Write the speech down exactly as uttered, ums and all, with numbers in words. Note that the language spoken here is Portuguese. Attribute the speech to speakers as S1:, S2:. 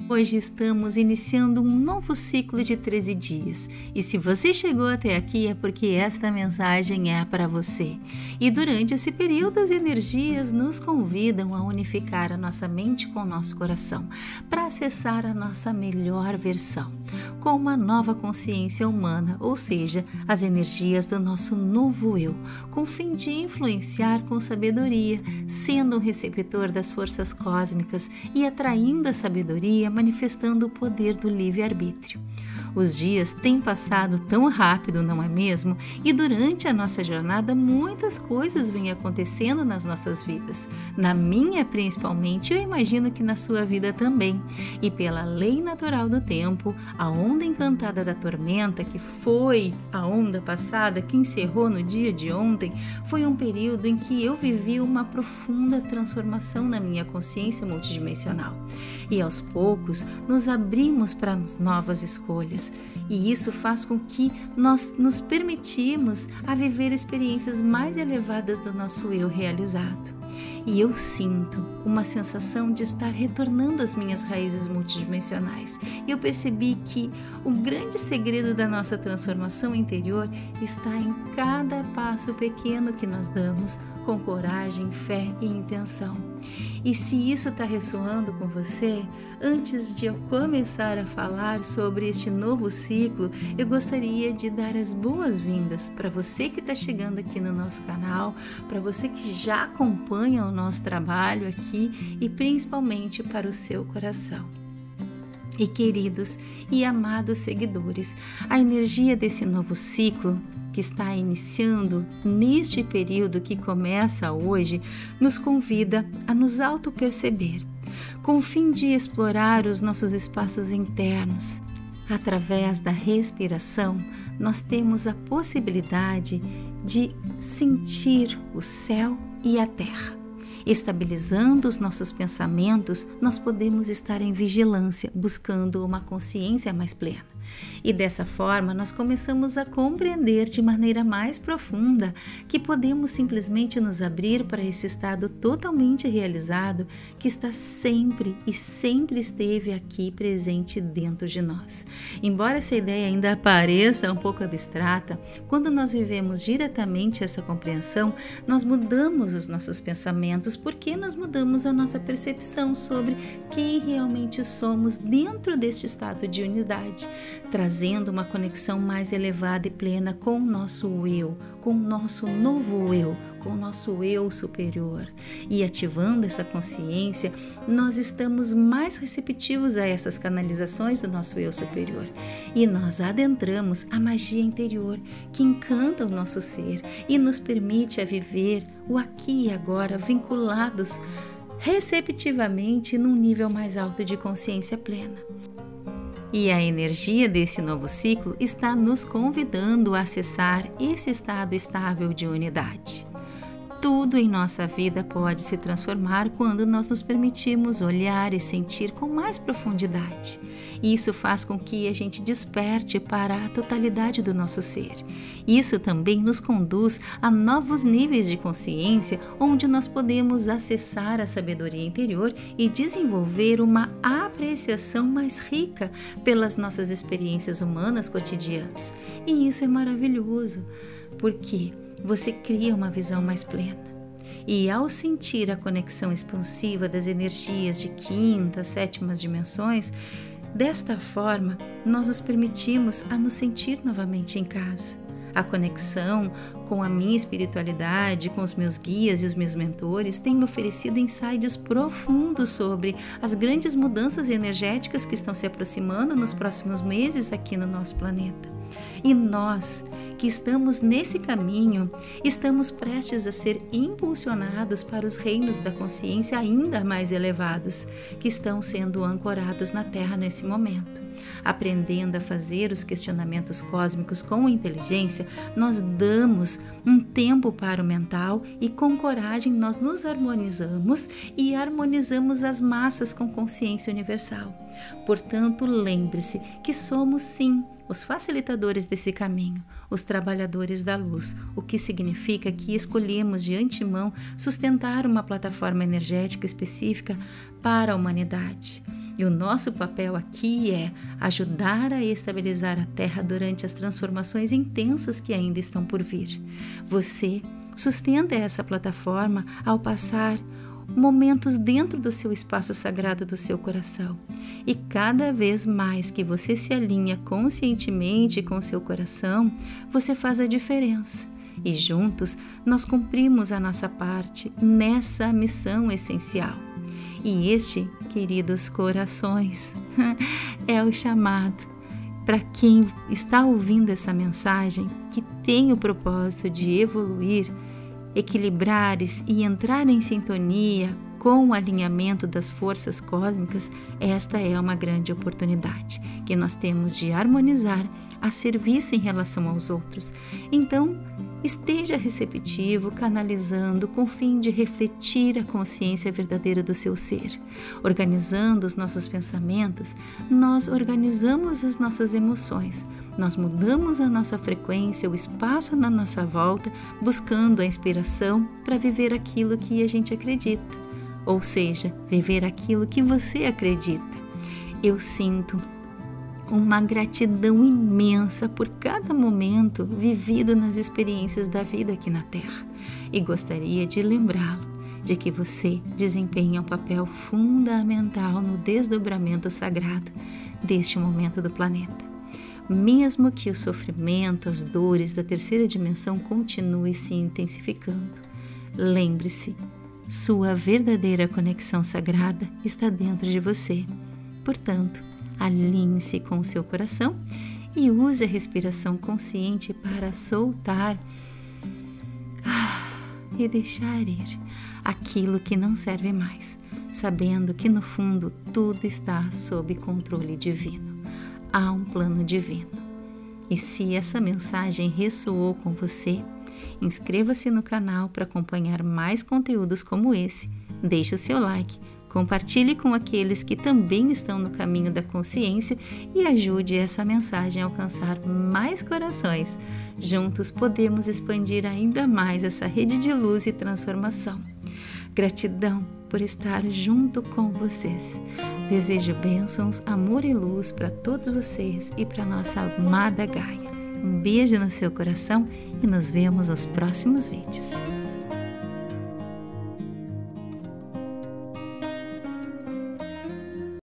S1: Hoje estamos iniciando um novo ciclo de treze dias e se você chegou até aqui é porque esta mensagem é para você. E durante esse período as energias nos convidam a unificar a nossa mente com o nosso coração para acessar a nossa melhor versão, com uma nova consciência humana, ou seja, as energias do nosso novo eu, com o fim de influenciar com sabedoria, sendo um receptor das forças cósmicas e atraindo a sabedoria, manifestando o poder do livre-arbítrio. Os dias têm passado tão rápido, não é mesmo? E durante a nossa jornada, muitas coisas vêm acontecendo nas nossas vidas. Na minha, principalmente, eu imagino que na sua vida também. E pela lei natural do tempo, a onda encantada da tormenta, que foi a onda passada, que encerrou no dia de ontem, foi um período em que eu vivi uma profunda transformação na minha consciência multidimensional. E aos poucos, nos abrimos para as novas escolhas. E isso faz com que nós nos permitimos a viver experiências mais elevadas do nosso eu realizado. E eu sinto uma sensação de estar retornando às minhas raízes multidimensionais. E eu percebi que o grande segredo da nossa transformação interior está em cada passo pequeno que nós damos com coragem, fé e intenção. E se isso está ressoando com você, antes de eu começar a falar sobre este novo ciclo, eu gostaria de dar as boas-vindas para você que está chegando aqui no nosso canal, para você que já acompanha o nosso trabalho aqui e principalmente para o seu coração. E queridos e amados seguidores, a energia desse novo ciclo que está iniciando neste período que começa hoje, nos convida a nos auto-perceber, com o fim de explorar os nossos espaços internos. Através da respiração, nós temos a possibilidade de sentir o céu e a terra. Estabilizando os nossos pensamentos, nós podemos estar em vigilância, buscando uma consciência mais plena. E dessa forma, nós começamos a compreender de maneira mais profunda que podemos simplesmente nos abrir para esse estado totalmente realizado que está sempre e sempre esteve aqui presente dentro de nós. Embora essa ideia ainda pareça um pouco abstrata, quando nós vivemos diretamente essa compreensão, nós mudamos os nossos pensamentos porque nós mudamos a nossa percepção sobre quem realmente somos dentro deste estado de unidade, trazendo uma conexão mais elevada e plena com o nosso eu, com o nosso novo eu, com o nosso eu superior. E ativando essa consciência, nós estamos mais receptivos a essas canalizações do nosso eu superior. E nós adentramos a magia interior que encanta o nosso ser e nos permite a viver o aqui e agora vinculados receptivamente num nível mais alto de consciência plena. E a energia desse novo ciclo está nos convidando a acessar esse estado estável de unidade. Tudo em nossa vida pode se transformar quando nós nos permitimos olhar e sentir com mais profundidade. Isso faz com que a gente desperte para a totalidade do nosso ser. Isso também nos conduz a novos níveis de consciência, onde nós podemos acessar a sabedoria interior e desenvolver uma apreciação mais rica pelas nossas experiências humanas cotidianas. E isso é maravilhoso, porque você cria uma visão mais plena. E ao sentir a conexão expansiva das energias de quinta, sétimas dimensões, desta forma, nós nos permitimos a nos sentir novamente em casa. A conexão com a minha espiritualidade, com os meus guias e os meus mentores tem me oferecido insights profundos sobre as grandes mudanças energéticas que estão se aproximando nos próximos meses aqui no nosso planeta. E nós, que estamos nesse caminho, estamos prestes a ser impulsionados para os reinos da consciência ainda mais elevados, que estão sendo ancorados na Terra nesse momento. Aprendendo a fazer os questionamentos cósmicos com inteligência, nós damos um tempo para o mental e com coragem nós nos harmonizamos e harmonizamos as massas com consciência universal. Portanto, lembre-se que somos sim os facilitadores desse caminho, os trabalhadores da luz, o que significa que escolhemos de antemão sustentar uma plataforma energética específica para a humanidade. E o nosso papel aqui é ajudar a estabilizar a Terra durante as transformações intensas que ainda estão por vir. Você sustenta essa plataforma ao passar momentos dentro do seu espaço sagrado do seu coração. E cada vez mais que você se alinha conscientemente com o seu coração, você faz a diferença. E juntos nós cumprimos a nossa parte nessa missão essencial. E este, queridos corações, é o chamado para quem está ouvindo essa mensagem, que tem o propósito de evoluir, equilibrar e entrar em sintonia com o alinhamento das forças cósmicas. Esta é uma grande oportunidade que nós temos de harmonizar a serviço em relação aos outros. Então, esteja receptivo, canalizando com o fim de refletir a consciência verdadeira do seu ser. Organizando os nossos pensamentos, nós organizamos as nossas emoções. Nós mudamos a nossa frequência, o espaço na nossa volta, buscando a inspiração para viver aquilo que a gente acredita. Ou seja, viver aquilo que você acredita. Eu sinto uma gratidão imensa por cada momento vivido nas experiências da vida aqui na Terra e gostaria de lembrá-lo de que você desempenha um papel fundamental no desdobramento sagrado deste momento do planeta. Mesmo que o sofrimento, as dores da terceira dimensão continuem se intensificando, lembre-se, sua verdadeira conexão sagrada está dentro de você. Portanto, alinhe-se com o seu coração e use a respiração consciente para soltar e deixar ir aquilo que não serve mais, sabendo que no fundo tudo está sob controle divino. Há um plano divino. E se essa mensagem ressoou com você, inscreva-se no canal para acompanhar mais conteúdos como esse, deixe o seu like, compartilhe com aqueles que também estão no caminho da consciência e ajude essa mensagem a alcançar mais corações. Juntos podemos expandir ainda mais essa rede de luz e transformação. Gratidão por estar junto com vocês. Desejo bênçãos, amor e luz para todos vocês e para nossa amada Gaia. Um beijo no seu coração e nos vemos nos próximos vídeos.